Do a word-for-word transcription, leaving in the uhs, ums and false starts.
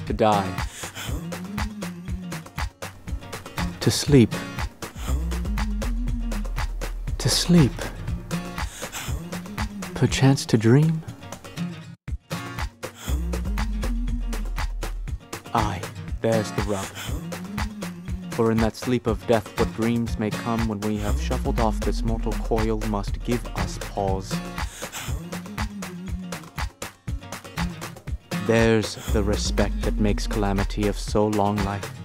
to die, to sleep, to sleep, perchance to dream? Aye, there's the rub. For in that sleep of death what dreams may come when we have shuffled off this mortal coil must give us pause. There's the respect that makes calamity of so long life.